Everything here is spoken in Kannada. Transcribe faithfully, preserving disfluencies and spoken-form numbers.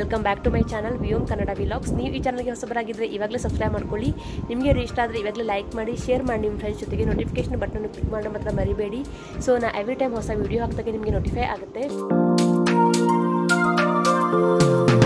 Welcome back to my channel Viyom Kannada vlogs. ನೀವು ಈ ಚಾನಲ್ಗೆ ಹೊಸಬರಾಗಿದ್ದರೆ ಇವಾಗಲೇ ಸಬ್ಸ್ಕ್ರೈಬ್ ಮಾಡ್ಕೊಳ್ಳಿ. ನಿಮಗೆ ಇಷ್ಟ ಆದರೆ ಇವಾಗಲೇ ಲೈಕ್ ಮಾಡಿ, ಶೇರ್ ಮಾಡಿ ನಿಮ್ಮ ಫ್ರೆಂಡ್ಸ್ ಜೊತೆಗೆ. ನೋಟಿಫಿಕೇಶನ್ ಬಟನ್ ಕ್ಲಿಕ್ ಮಾಡೋ ಮಾತ್ರ ಮರಿಬೇಡಿ. ಸೊ ನಾ ಎವ್ರಿ ಟೈಮ್ ಹೊಸ ವೀಡಿಯೋ ಹಾಕಿದಾಗ ನಿಮಗೆ ನೋಟಿಫೈ ಆಗುತ್ತೆ.